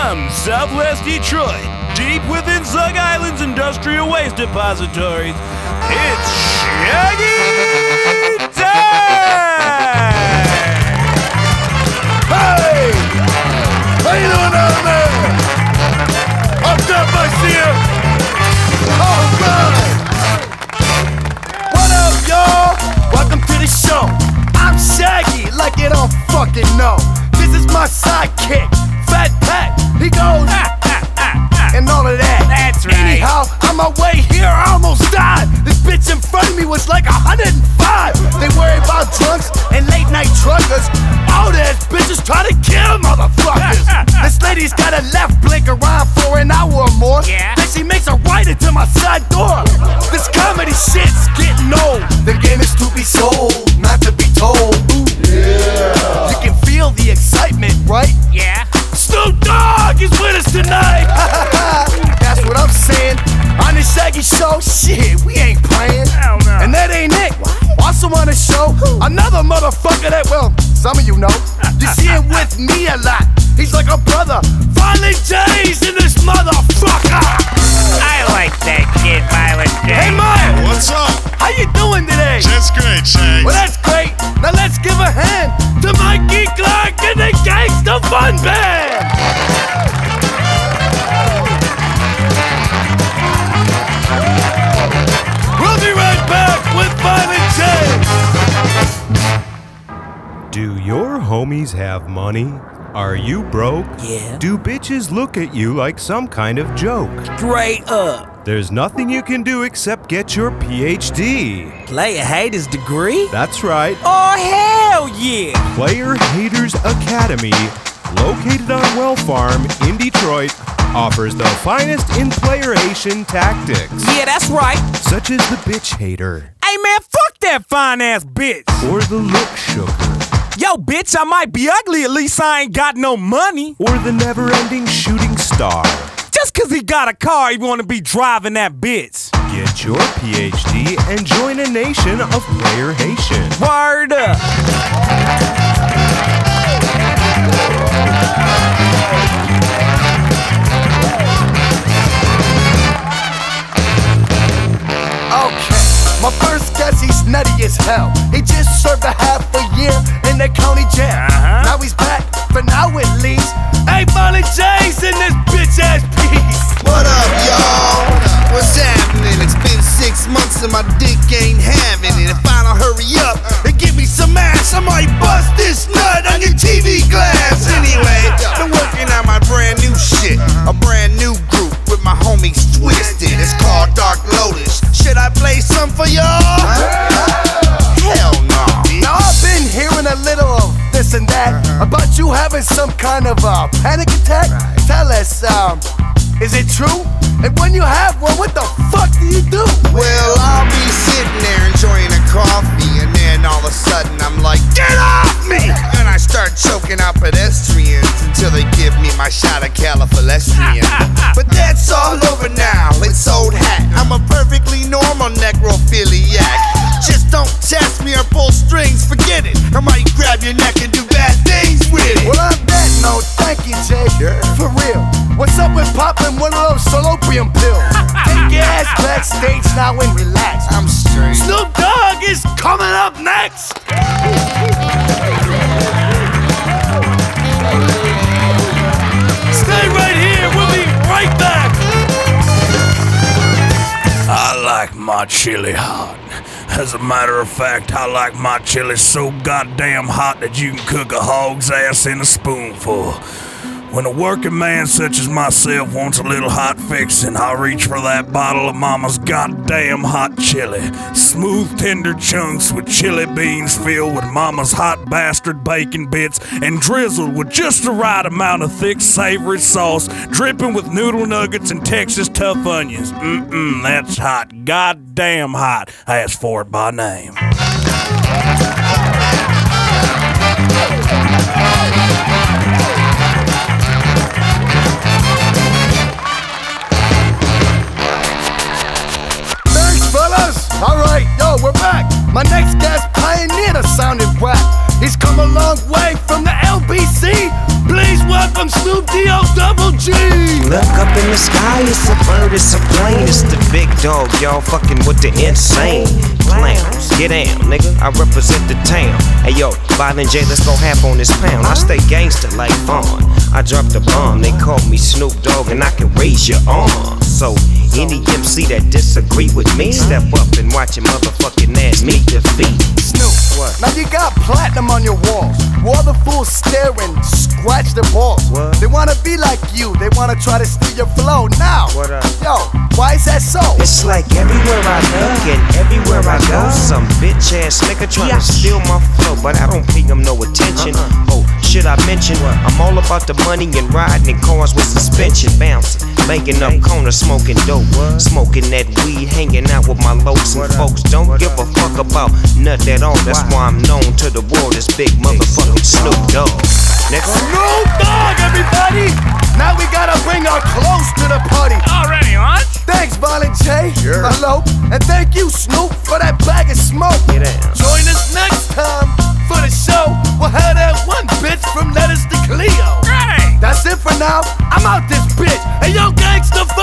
From Southwest Detroit, deep within Zug Island's industrial waste depositories, it's Shaggy time! Hey! How you doing down there? Up top, I see you! Alright! What up, y'all? Welcome to the show. I'm Shaggy, like you don't fucking know. This is my sidekick, Fat Pat. He goes, and all of that. That's right. Anyhow, on my way here, I almost died. This bitch in front of me was like 105. They worry about drunks and late night truckers. All these bitches try to kill motherfuckers. This lady's got a left blink around for an hour or more. Yeah. Then she makes a right into my side door. This comedy shit's getting old. The game is to be sold, not to be told. Yeah. You can feel the excitement, right? Yeah. Snoop Dogg is with us tonight. That's what I'm saying. On the Shaggy Show, shit, we ain't playing. Hell no. And that ain't it. Also on the show, another motherfucker that, well, some of you know. You see him with me a lot. He's like a brother. Violent J's in this motherfucker. I like that kid, Violent J. Hey, Mike. What's up? How you doing today? Just great, Shags. Well, that's great. Now let's give a hand to Mikey Clark and the Gangsta Fun Band. We'll be right back with Violent J. Do your homies have money? Are you broke? Yeah. Do bitches look at you like some kind of joke? Straight up. There's nothing you can do except get your PhD. Player Haters degree? That's right. Oh, hell yeah! Player Haters Academy, located on Well Farm in Detroit, offers the finest in player-hation tactics, Yeah, that's right. such as the bitch hater Hey, man, fuck that fine-ass bitch. or the look sugar. Yo, bitch, I might be ugly, at least I ain't got no money. Or the never-ending shooting star. Just cause he got a car, he wanna be driving that bitch. Get your PhD and join a nation of player Haitian. Word up. Okay, my first guess, he's nutty as hell. He just served a half a year in the county jail. Now he's back, for now at least. Hey, Violent J's in this bitch-ass piece. What up, y'all? What's happening? It's been 6 months and my dick ain't having it. If I don't hurry up and give me some ass, I might bust this nut on your TV glass. Anyway, been working on my brand new shit. A brand new group with my homies Twisted. It's called Dark Lotus. Should I play some for y'all? Hell no. Now I've been hearing a little of this and that about you having some kind of panic attack. Tell us, is it true? And when you have one, what the fuck do you do? Well, I'll be sitting there enjoying a coffee, and then all of a sudden I'm like, get off me! And I start choking out pedestrians until they give me my shot of califalestrian. But that's all over now, it's old hat. I'm a perfectly normal necrophiliac. Just don't test me or pull strings, forget it. I might grab your neck and do bad things with it. Well, on that note, thank you, Jay. For real. What's up with popping one of those salopium pills? Take your ass backstage now and relax. I'm straight. Snoop Dogg is coming up next. Stay right here. We'll be right back. I like my chili hot. As a matter of fact, I like my chili so goddamn hot that you can cook a hog's ass in a spoonful. When a working man such as myself wants a little hot fixin', I'll reach for that bottle of mama's goddamn hot chili. Smooth, tender chunks with chili beans filled with mama's hot bastard bacon bits and drizzled with just the right amount of thick, savory sauce, dripping with noodle nuggets and Texas tough onions. That's hot. Goddamn hot. I asked for it by name. Alright, yo, we're back. My next guest pioneered a sounding rap. He's come a long way from the LBC. Please welcome from Snoop D.O. Double G. Look up in the sky, it's a bird, it's a plane. It's the big dog, y'all fucking with the insane clowns. Get down, nigga, I represent the town. Hey yo, Violent J, let's go half on this pound. I stay gangster like Vaughn. I dropped a bomb, they call me Snoop Dogg, and I can raise your arm. So any MC that disagree with me, step up and watch your motherfucking ass meet defeat. Snoop, What? now you got platinum on your walls. All the fools staring, scratch their balls. What? They wanna be like you, they wanna try to steal your flow. Now, What up? yo, why is that so? It's like everywhere I look and everywhere I go, some bitch ass nigga tryna steal my flow, but I don't pay him no attention. Oh, should I mention I'm all about the money and riding in cars with suspension, bouncing, making up corners, smoking dope, smoking that weed, hanging out with my lokes and folks. Don't give a fuck about nothing at all. That's why I'm known to the world as big motherfucking Snoop Dogg. Next. Snoop Dogg, everybody! Now we gotta bring our clothes to the party. Already, lunch? Thanks, Violent J, hello, and thank you, Snoop, for that bag of smoke. Get out. Join us next time for the show. We'll have that one bitch from Letters to Cleo. Great! That's it for now. I'm out this bitch. Hey, yo, gangsta